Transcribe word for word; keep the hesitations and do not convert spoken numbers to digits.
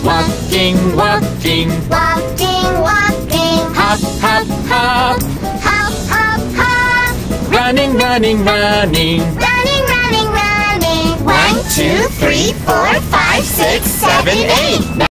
Walking, walking, Walking, walking. hop, hop, hop. Hop, hop, hop. Running, running, running. Running, running, running. One, two, three, four, five, six, seven, eight.